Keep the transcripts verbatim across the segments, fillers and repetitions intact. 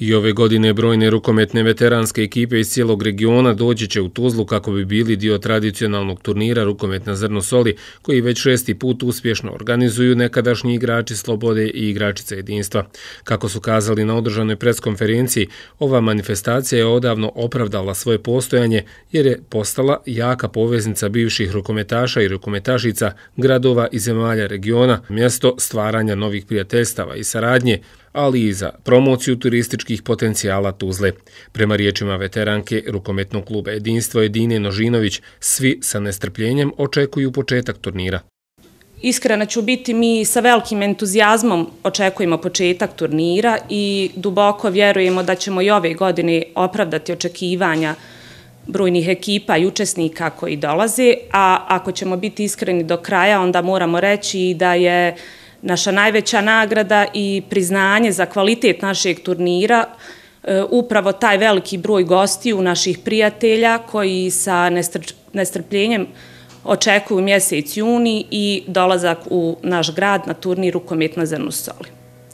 I ove godine brojne rukometne veteranske ekipe iz cijelog regiona doći će u Tuzlu kako bi bili dio tradicionalnog turnira Rukomet na zrnu soli, koji već šesti put uspješno organizuju nekadašnji igrači Slobode i igračice Jedinstva. Kako su kazali na održanoj preskonferenciji, ova manifestacija je odavno opravdala svoje postojanje jer je postala jaka poveznica bivših rukometaša i rukometašica gradova i zemalja regiona, mjesto stvaranja novih prijateljstava i saradnje, ali i za promociju turističkih potencijala Tuzle. Prema riječima veteranke rukometnog kluba Jedinstvo Edine Nožinović, svi sa nestrpljenjem očekuju početak turnira. Iskreno ću biti, mi sa velikim entuzijazmom očekujemo početak turnira i duboko vjerujemo da ćemo i ove godine opravdati očekivanja brojnih ekipa i učesnika koji dolaze, a ako ćemo biti iskreni do kraja, onda moramo reći da je naša najveća nagrada i priznanje za kvalitet našeg turnira upravo taj veliki broj gostiju, naših prijatelja koji sa nestrpljenjem očekuju mjesec juni i dolazak u naš grad na turnir Rukomet na zrnu soli.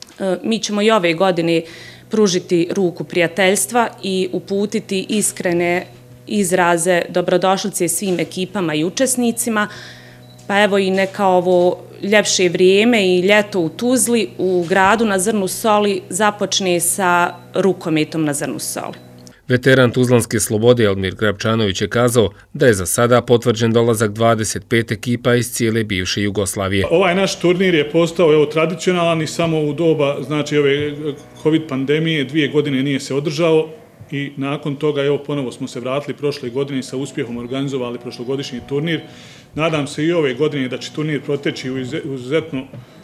Mi ćemo i ove godine pružiti ruku prijateljstva i uputiti iskrene izraze dobrodošlice svim ekipama i učesnicima, pa evo i neka ovo ljepše vrijeme i ljeto u Tuzli, u gradu na zrnu soli, započne sa rukometom na zrnu soli. Veteran Tuzlanske Slobode Elmir Grabčanović je kazao da je za sada potvrđen dolazak dvadeset pet ekipa iz cijele bivše Jugoslavije. Ovaj naš turnir je postao evo, tradicionalan i samo u doba znači, ove COVID pandemije dvije godine nije se održao i nakon toga evo, ponovo smo se vratili prošle godine i sa uspjehom organizovali prošlogodišnji turnir. Nadam se i ove godine da će turnir proteći u izuzetno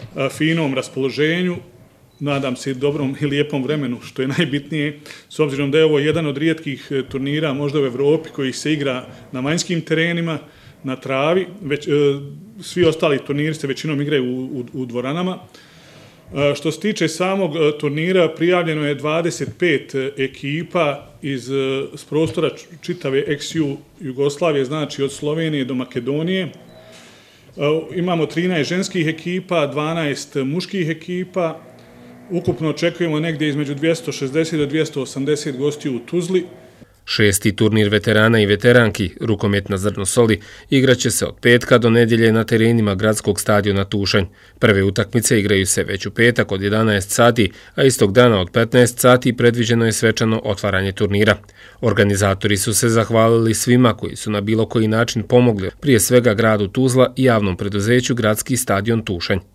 finom raspoloženju, nadam se i dobrom i lijepom vremenu, što je najbitnije, s obzirom da je ovo jedan od rijetkih turnira možda u Evropi koji se igra na vanjskim terenima, na travi, već, svi ostali turniri se većinom igraju u, u, u dvoranama. Što se tiče samog turnira, prijavljeno je dvadeset pet ekipa iz s prostora čitave ex-Ju Jugoslavije, znači od Slovenije do Makedonije. Imamo trinaest ženskih ekipa, dvanaest muških ekipa. Ukupno očekujemo negdje između dvjesto šezdeset do dvjesto osamdeset gostiju u Tuzli. Šesti turnir veterana i veteranki Rukomet na zrnu soli igraće se od petka do nedjelje na terenima gradskog stadiona Tušanj. Prve utakmice igraju se već u petak od jedanaest sati, a istog dana od petnaest sati predviđeno je svečano otvaranje turnira. Organizatori su se zahvalili svima koji su na bilo koji način pomogli, prije svega gradu Tuzla i javnom preduzeću Gradski stadion Tušanj.